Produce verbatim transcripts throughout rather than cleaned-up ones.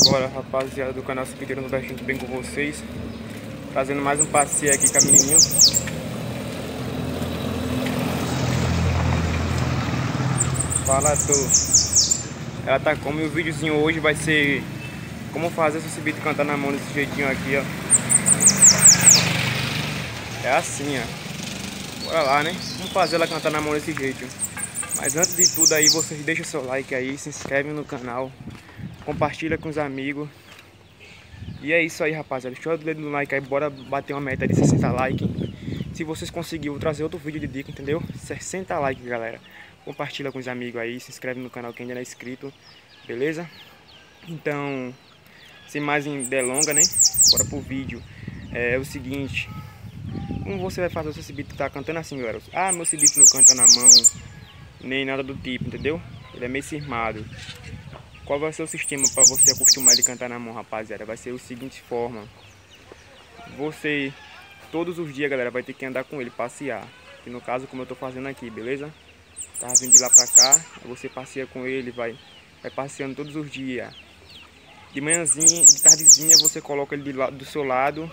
Bora, rapaziada do canal Subiteiro no Vestinho, tudo bem com vocês? Trazendo mais um passeio aqui com a menininha. Fala, tô. Ela tá como, e o videozinho hoje vai ser como fazer esse bicho cantar na mão desse jeitinho aqui, ó. É assim, ó. Bora lá, né? Vamos fazer ela cantar na mão desse jeito. Mas antes de tudo aí, vocês deixam seu like aí, se inscrevem no canal, compartilha com os amigos. E é isso aí, rapaziada. Deixa o dedo no like aí, bora bater uma meta de sessenta likes. Se vocês conseguirem, vou trazer outro vídeo de dica, entendeu? sessenta likes, galera. Compartilha com os amigos aí, se inscreve no canal quem ainda não é inscrito, beleza? Então, sem mais delonga, né? Bora pro vídeo. É o seguinte, como você vai fazer se esse beat tá cantando assim, galera? Ah, meu esse beat não canta na mão, nem nada do tipo, entendeu? Ele é meio cismado. Qual vai ser o sistema para você acostumar ele a cantar na mão, rapaziada? Vai ser o seguinte forma. Você, todos os dias, galera, vai ter que andar com ele, passear. Que no caso, como eu tô fazendo aqui, beleza? Tá vindo de lá pra cá, você passeia com ele, vai, vai passeando todos os dias. De manhãzinha, de tardezinha, você coloca ele de la, do seu lado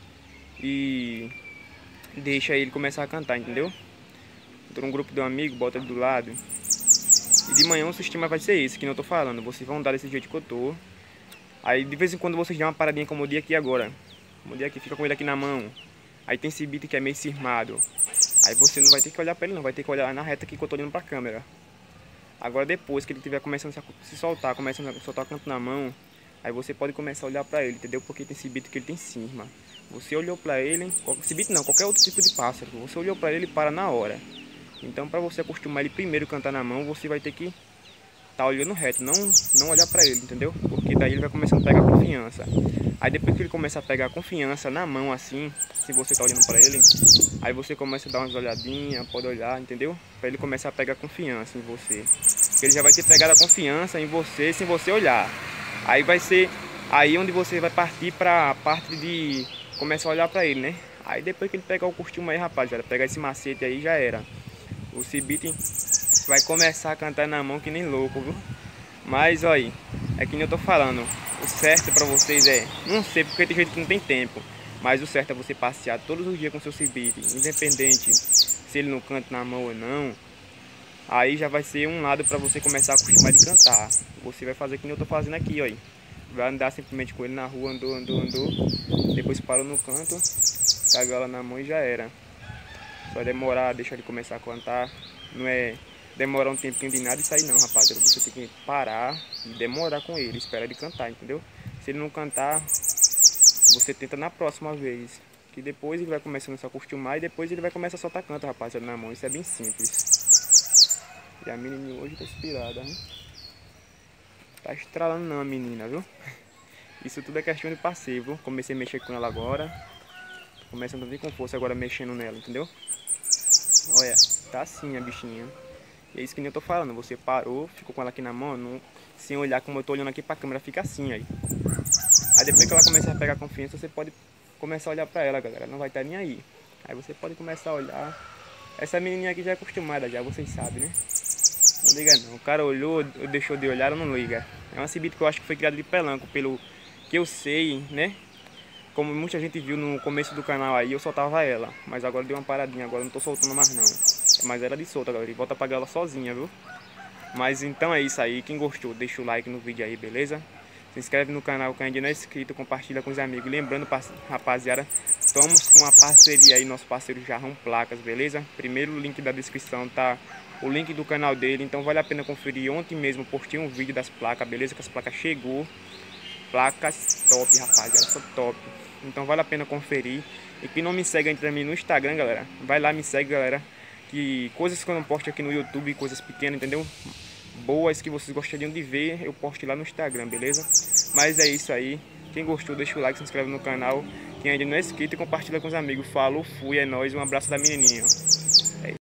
e deixa ele começar a cantar, entendeu? Entra um grupo de um amigo, bota ele do lado. E de manhã o sistema vai ser esse, que não eu tô falando. Vocês vão dar desse jeito que eu tô. Aí de vez em quando vocês dão uma paradinha como o dia aqui agora. Como o dia aqui, fica com ele aqui na mão. Aí tem esse beat que é meio cismado. Aí você não vai ter que olhar pra ele não, vai ter que olhar na reta aqui que eu tô olhando pra câmera. Agora depois que ele estiver começando a se soltar, começando a soltar o canto na mão, aí você pode começar a olhar pra ele, entendeu? Porque tem esse beat que ele tem cisma. Você olhou pra ele, esse beat não, qualquer outro tipo de pássaro. Você olhou pra ele e para na hora. Então, para você acostumar ele primeiro a cantar na mão, você vai ter que estar tá olhando reto, não, não olhar para ele, entendeu? Porque daí ele vai começando a pegar confiança. Aí depois que ele começa a pegar confiança na mão assim, se você tá olhando para ele, aí você começa a dar umas olhadinhas, pode olhar, entendeu? Para ele começar a pegar confiança em você. Porque ele já vai ter pegado a confiança em você sem você olhar. Aí vai ser aí onde você vai partir para a parte de começar a olhar para ele, né? Aí depois que ele pegar o costume aí, rapaziada, pegar esse macete aí já era. O Cibite vai começar a cantar na mão que nem louco, viu? Mas, olha, é que nem eu tô falando. O certo pra vocês é, não sei porque tem gente que não tem tempo, mas o certo é você passear todos os dias com seu Cibite, independente se ele não canta na mão ou não. Aí já vai ser um lado pra você começar a acostumar de cantar. Você vai fazer que nem eu tô fazendo aqui, olha. Vai andar simplesmente com ele na rua, andou, andou, andou. Depois parou no canto, cagou ela na mão e já era. Só demorar, deixar ele começar a cantar. Não é demorar um tempinho de nada e sair não, rapaziada. Você tem que parar e demorar com ele, esperar ele cantar, entendeu? Se ele não cantar, você tenta na próxima vez. Que depois ele vai começando a se acostumar e depois ele vai começar a soltar canto, rapaziada, na mão. Isso é bem simples. E a menininha hoje tá inspirada, né? Tá estralando não a menina, viu? Isso tudo é questão de passeio, viu? Comecei a mexer com ela agora. Começando a vir com força agora mexendo nela, entendeu? Olha, tá assim a bichinha. E é isso que nem eu tô falando. Você parou, ficou com ela aqui na mão, não, sem olhar como eu tô olhando aqui pra câmera, fica assim aí. Aí depois que ela começar a pegar confiança, você pode começar a olhar pra ela, galera. Não vai estar nem aí. Aí você pode começar a olhar. Essa menininha aqui já é acostumada, já, vocês sabem, né? Não liga não. O cara olhou, deixou de olhar, não liga. É uma cibite que eu acho que foi criada de pelanco, pelo que eu sei, né? Como muita gente viu no começo do canal aí, eu soltava ela. Mas agora deu uma paradinha, agora não tô soltando mais não. Mas era de solta, galera. E volta a pagar ela sozinha, viu? Mas então é isso aí. Quem gostou, deixa o like no vídeo aí, beleza? Se inscreve no canal quem ainda não é inscrito, compartilha com os amigos. Lembrando, rapaziada, estamos com uma parceria aí, nosso parceiro Jarrão Placas, beleza? Primeiro link da descrição tá o link do canal dele, então vale a pena conferir. Ontem mesmo postei um vídeo das placas, beleza? Que as placas chegou. Placas top, rapaziada, são top. Então vale a pena conferir. E quem não me segue ainda também no Instagram, galera, vai lá, me segue, galera. Que coisas que eu não posto aqui no YouTube, coisas pequenas, entendeu? Boas que vocês gostariam de ver, eu posto lá no Instagram, beleza? Mas é isso aí. Quem gostou, deixa o like, se inscreve no canal. Quem ainda não é inscrito, compartilha com os amigos. Falou, fui, é nóis. Um abraço da menininha.